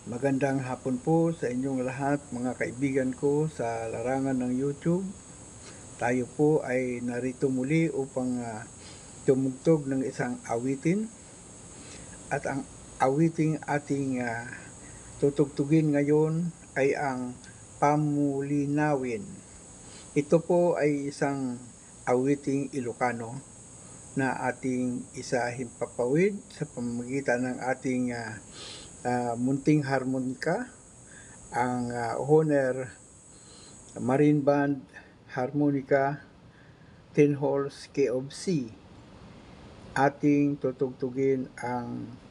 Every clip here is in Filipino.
Magandang hapon po sa inyong lahat mga kaibigan ko sa larangan ng YouTube. Tayo po ay narito muli upang tumugtog ng isang awitin. At ang awiting ating tutugtugin ngayon ay ang Pamulinawin. Ito po ay isang awiting Ilocano na ating himpapawid sa pamamagitan ng ating munting harmonika, ang Hohner Marine Band Harmonica 10 Holes Key of C. Ating tutugtugin ang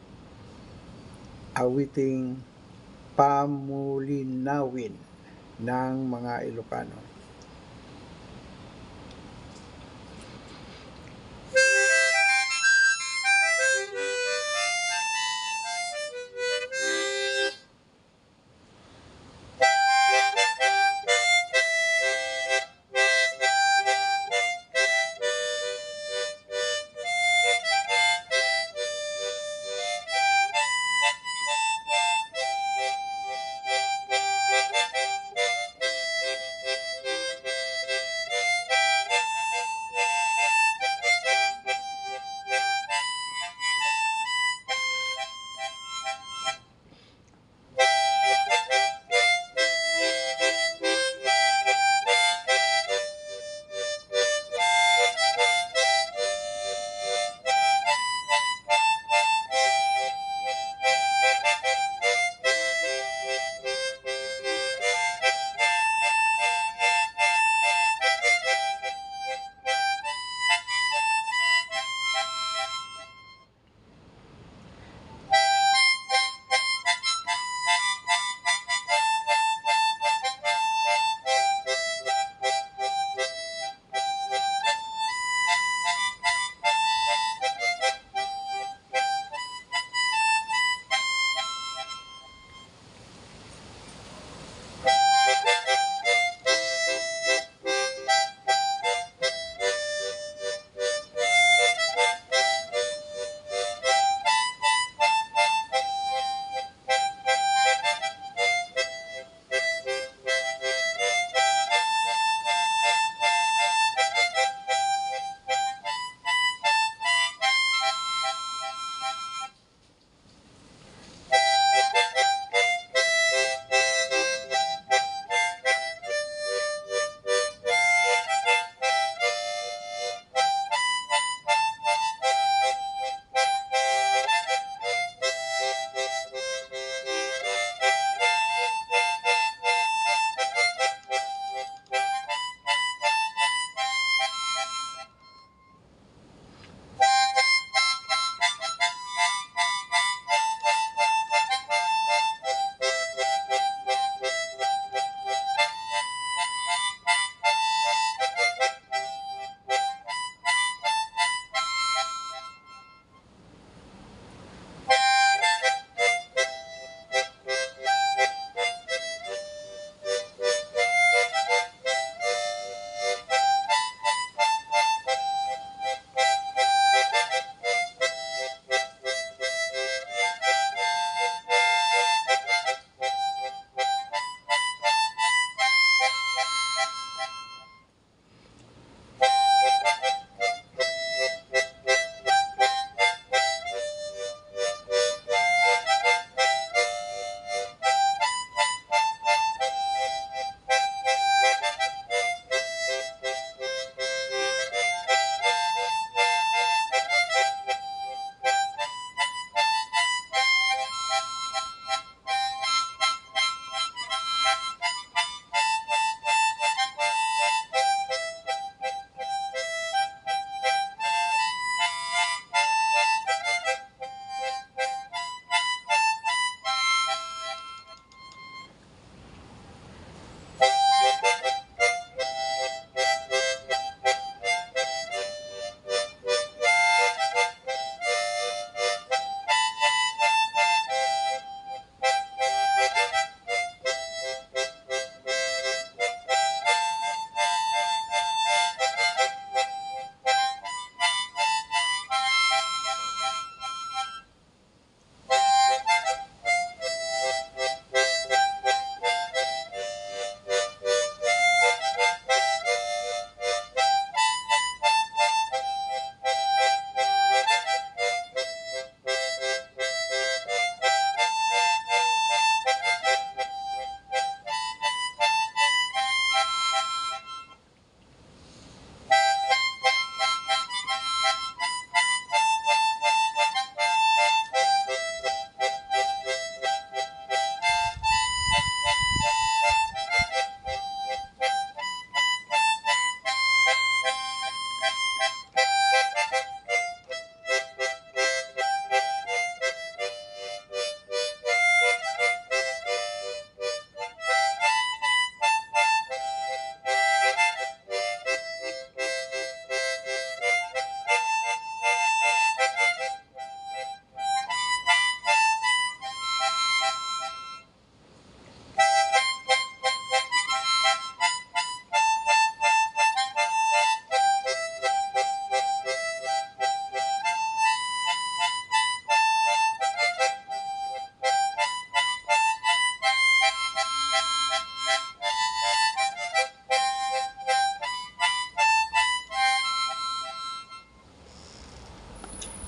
awiting Pamulinawin ng mga Ilocano.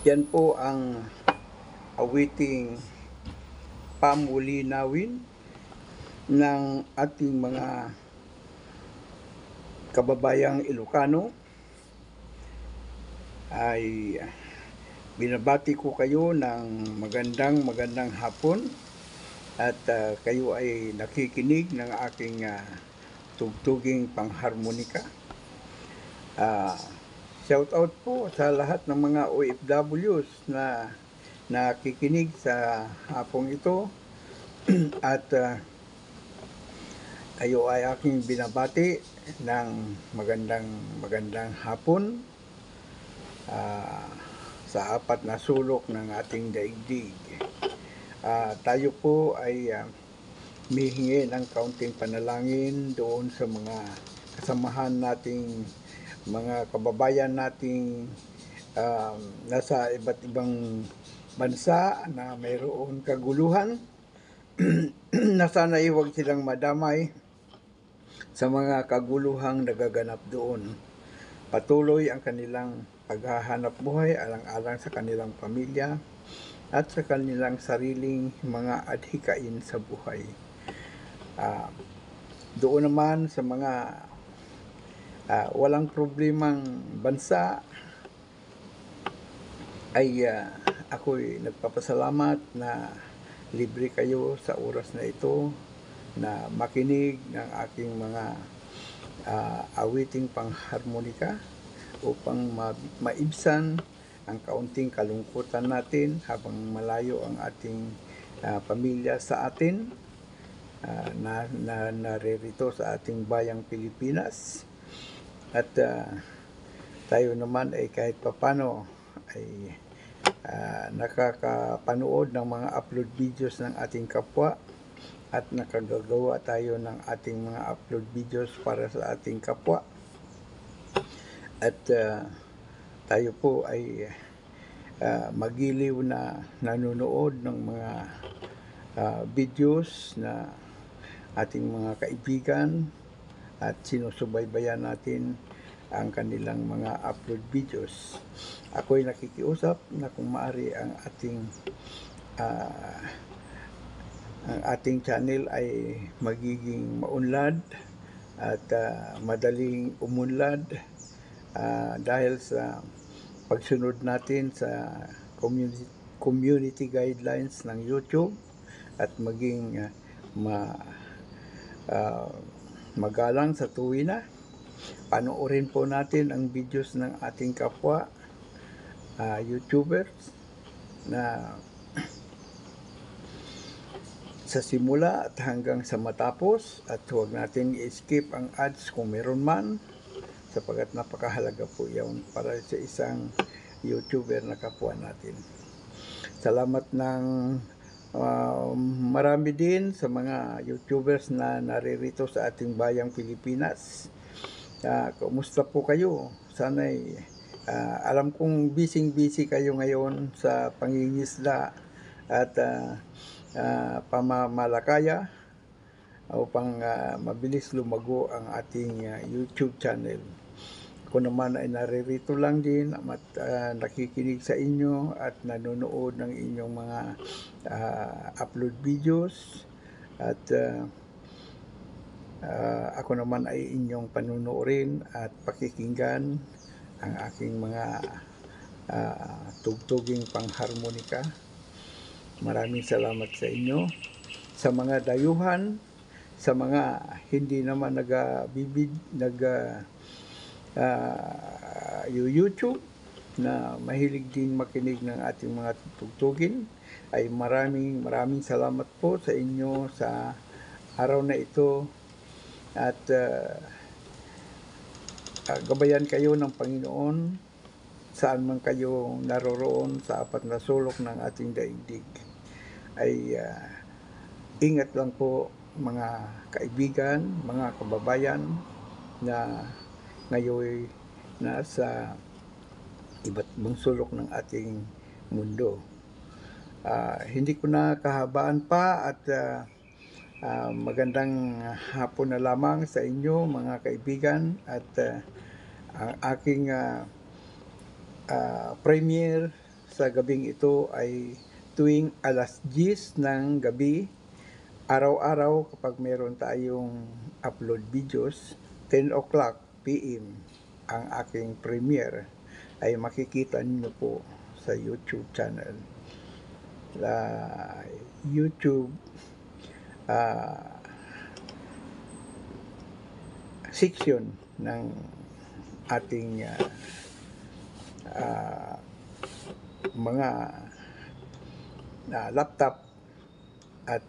Yan po ang awiting pamulinawin ng ating mga kababayang Ilocano. Ay binabati ko kayo ng magandang hapon at kayo ay nakikinig ng aking tugtuging pangharmonika. Shout out po sa lahat ng mga OFWs na nakikinig sa hapong ito at kayo ay aking binabati ng magandang hapon sa apat na sulok ng ating daigdig. Tayo po ay mihingi ng kaunting panalangin doon sa mga kasamahan nating mga kababayan nating nasa iba't ibang bansa na mayroon kaguluhan na sana huwag silang madamay sa mga kaguluhang nagaganap doon. Patuloy ang kanilang paghahanap buhay alang-alang sa kanilang pamilya at sa kanilang sariling mga adhikain sa buhay. Doon naman sa mga walang problemang bansa ay ako'y nagpapasalamat na libre kayo sa oras na ito na makinig ng aking mga awiting pangharmonika upang maibsan ang kaunting kalungkutan natin habang malayo ang ating pamilya sa atin na naririto sa ating bayang Pilipinas. At tayo naman ay kahit papano ay nakakapanood ng mga upload videos ng ating kapwa at nakagagawa tayo ng ating mga upload videos para sa ating kapwa. At tayo po ay magiliw na nanonood ng mga videos na ating mga kaibigan at sinusubaybayan natin ang kanilang mga upload videos. Ako'y nakikiusap na kung maaari ang ating channel ay magiging maunlad at madaling umunlad dahil sa pagsunod natin sa community guidelines ng YouTube at maging magalang sa tuwina. Panoorin po natin ang videos ng ating kapwa YouTubers na sa simula at hanggang sa matapos, at huwag natin i-skip ang ads kung meron man, sapagkat napakahalaga po yan para sa isang YouTuber na kapwa natin. Salamat ng marami din sa mga YouTubers na naririto sa ating bayang Pilipinas. Kumusta po kayo? Sana'y alam kong busy kayo ngayon sa pangingisda at pamamalakaya upang mabilis lumago ang ating YouTube channel. Ako naman ay naririto lang din at nakikinig sa inyo at nanonood ng inyong mga upload videos at ako naman ay inyong panunuorin at pakikinggan ang aking mga tugtuging pangharmonika. Maraming salamat sa inyo. Sa mga dayuhan, sa mga hindi naman YouTube na mahilig din makinig ng ating mga tugtugin, ay maraming salamat po sa inyo sa araw na ito at gabayan kayo ng Panginoon saan man kayo naroroon sa apat na sulok ng ating daigdig. Ay ingat lang po mga kaibigan, mga kababayan na ngayon nasa iba't ibang sulok ng ating mundo. Hindi ko na kahabaan pa at magandang hapon na lamang sa inyo mga kaibigan at ang aking premiere sa gabing ito ay tuwing 10:00 ng gabi, araw-araw kapag meron tayong upload videos, 10 o'clock PM ang aking premiere ay makikita niyo po sa YouTube channel. YouTube section ng ating mga laptop at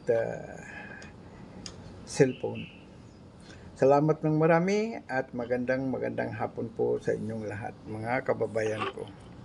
cellphone. Salamat ng marami at magandang hapon po sa inyong lahat, mga kababayan ko.